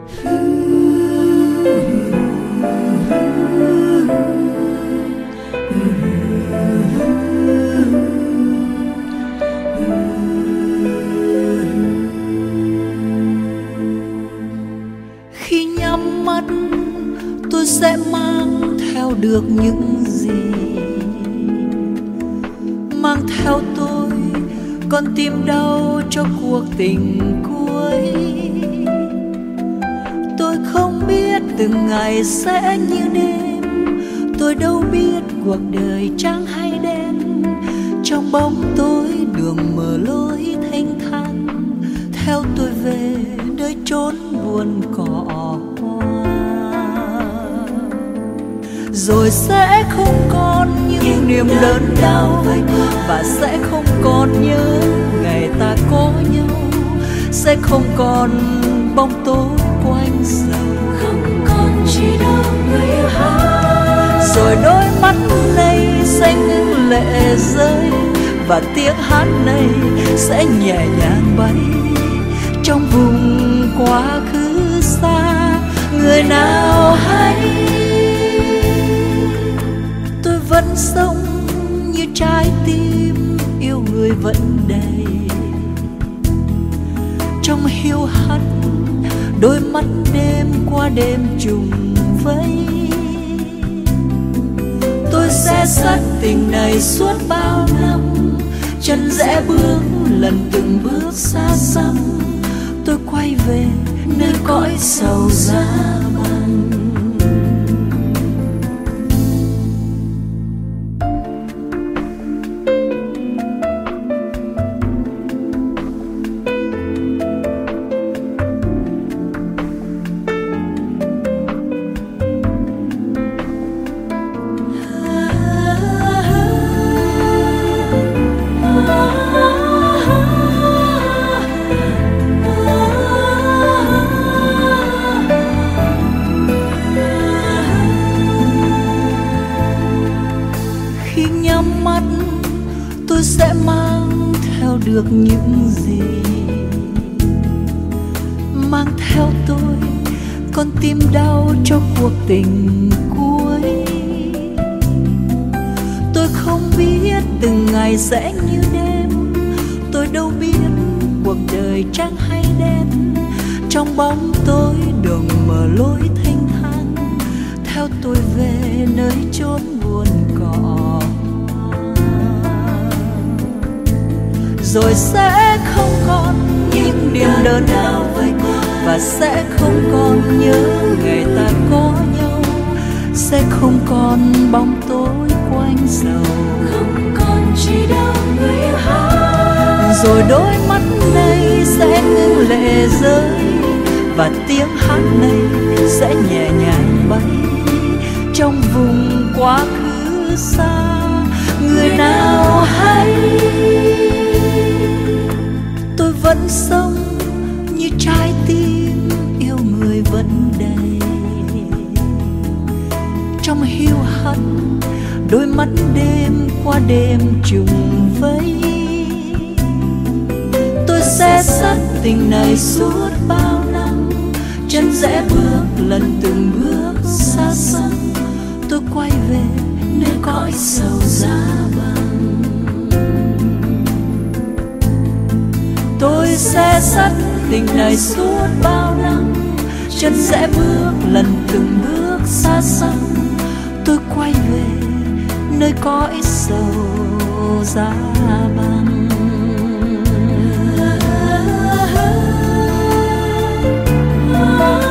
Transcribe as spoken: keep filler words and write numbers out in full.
Khi nhắm mắt tôi sẽ mang theo được những gì, mang theo tôi con tim đau cho cuộc tình cuối. Tôi không biết từng ngày sẽ như đêm, tôi đâu biết cuộc đời trắng hay đen. Trong bóng tối đường mở lối thênh thang, theo tôi về nơi chốn buồn cỏ hoa. Rồi sẽ không còn những niềm đớn đau, và sẽ không còn nhớ ngày ta có nhau. Sẽ không còn bóng tối quanh dầu, không còn chỉ đâu người yêu hát. rồi đôi mắt này sẽ ngừng lệ rơi, và tiếng hát này sẽ nhẹ nhàng bay trong vùng quá khứ xa. Người nào hay tôi vẫn sống như trái tim yêu người vẫn đầy. Trong hiu hắt đôi mắt đêm qua đêm trùng vây, tôi sẽ dắt tình này suốt bao năm. Chân rẽ bước lần từng bước xa xăm, tôi quay về nơi cõi sầu giá băng. Khi nhắm mắt tôi sẽ mang theo được những gì, mang theo tôi con tim đau cho cuộc tình cuối. Tôi không biết từng ngày sẽ như đêm, tôi đâu biết cuộc đời trắng hay đen. Trong bóng tối đường mở lối thênh thang, theo tôi về nơi chốn buồn cỏ. Rồi sẽ không còn những niềm đớn đau, và sẽ không còn nhớ ngày ta có nhau. Sẽ không còn bóng tối quanh dầu, không còn chỉ đâu người yêu hát. rồi đôi mắt này sẽ ngừng lệ rơi, và tiếng hát này sẽ nhẹ nhàng bay trong vùng quá khứ xa. Người nào hay tôi vẫn sống như trái tim yêu người vẫn đầy. Trong hiu hắt đôi mắt đêm qua đêm trùng vây, tôi sẽ dắt tình này suốt bao năm. Chân rẽ bước lần từng bước xa xăm, tôi quay về nơi cõi sầu giá băng. Tôi sẽ dắt tình này suốt bao năm. Chân rẽ bước lần từng bước xa xăm, tôi quay về nơi cõi sầu giá băng. Ah, ah, ah.